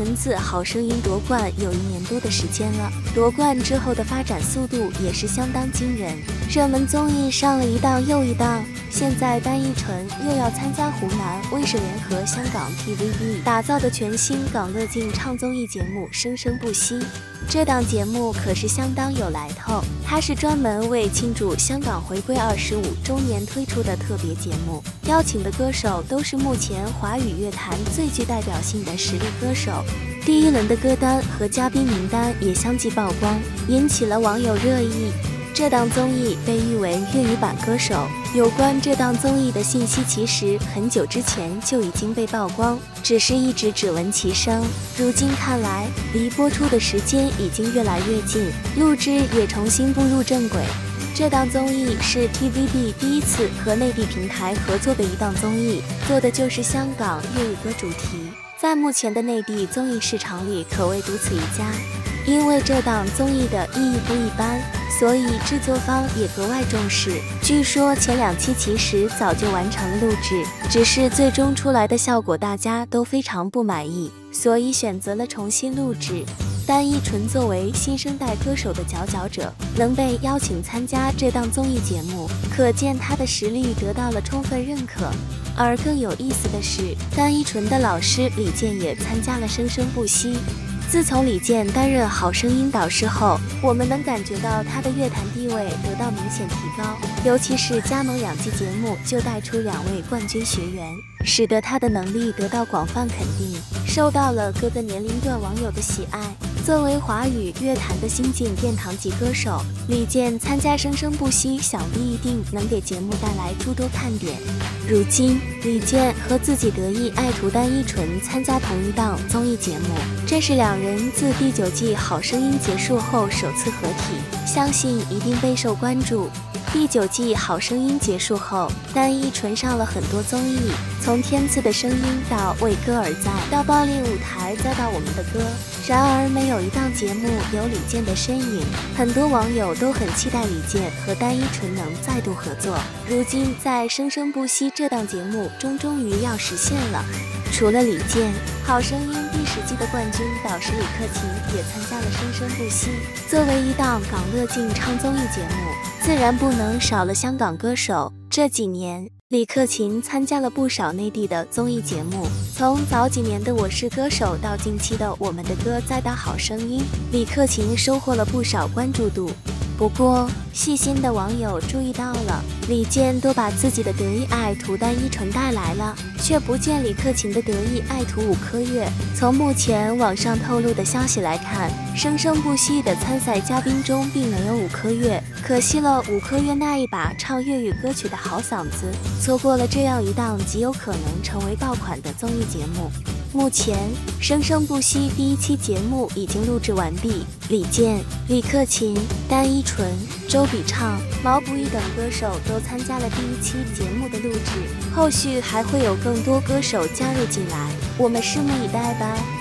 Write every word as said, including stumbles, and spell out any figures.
纯自《好声音》夺冠有一年多的时间了，夺冠之后的发展速度也是相当惊人，热门综艺上了一档又一档。现在单依纯又要参加湖南卫视联合香港 T V B 打造的全新港乐劲唱综艺节目《生生不息》。这档节目可是相当有来头，它是专门为庆祝香港回归二十五周年推出的特别节目，邀请的歌手都是目前华语乐坛最具代表性的实力歌手。第一轮的歌单和嘉宾名单也相继曝光，引起了网友热议。这档综艺被誉为粤语版歌手，有关这档综艺的信息其实很久之前就已经被曝光，只是一直只闻其声。如今看来，离播出的时间已经越来越近，录制也重新步入正轨。这档综艺是 T V B 第一次和内地平台合作的一档综艺，做的就是香港粤语歌主题，在目前的内地综艺市场里可谓独此一家。因为这档综艺的意义不一般，所以制作方也格外重视。据说前两期其实早就完成了录制，只是最终出来的效果大家都非常不满意，所以选择了重新录制。单依纯作为新生代歌手的佼佼者，能被邀请参加这档综艺节目，可见她的实力得到了充分认可。而更有意思的是，单依纯的老师李健也参加了《生生不息》。自从李健担任《好声音》导师后，我们能感觉到他的乐坛地位得到明显提高，尤其是加盟两季节目就带出两位冠军学员，使得他的能力得到广泛肯定，受到了各个年龄段网友的喜爱。作为华语乐坛的新晋殿堂级歌手，李健参加《生生不息》，想必一定能给节目带来诸多看点。如今，李健和自己得意爱徒单依纯参加同一档综艺节目，这是两人自第九季《好声音》结束后首次合体，相信一定备受关注。第九季《好声音》结束后，单依纯上了很多综艺，从天赐的声音到为歌而在，到暴力舞台，再到我们的歌。然而没有一档节目有李健的身影，很多网友都很期待李健和单依纯能再度合作。如今在《生生不息》这档节目中终于要实现了。除了李健，《好声音》第十季的冠军导师李克勤也参加了《生生不息》。作为一档港乐劲唱综艺节目，自然不能少了香港歌手。这几年，李克勤参加了不少内地的综艺节目，从早几年的《我是歌手》到近期的《我们的歌》再到《好声音》，李克勤收获了不少关注度。不过，细心的网友注意到了，李健都把自己的得意爱徒单依纯带来了，却不见李克勤的得意爱徒武科月。从目前网上透露的消息来看，《生生不息》的参赛嘉宾中并没有武科月，可惜了武科月那一把唱粤语歌曲的好嗓子，错过了这样一档极有可能成为爆款的综艺节目。目前，《生生不息》第一期节目已经录制完毕，李健、李克勤、单依纯、周笔畅、毛不易等歌手都参加了第一期节目的录制，后续还会有更多歌手加入进来，我们拭目以待吧。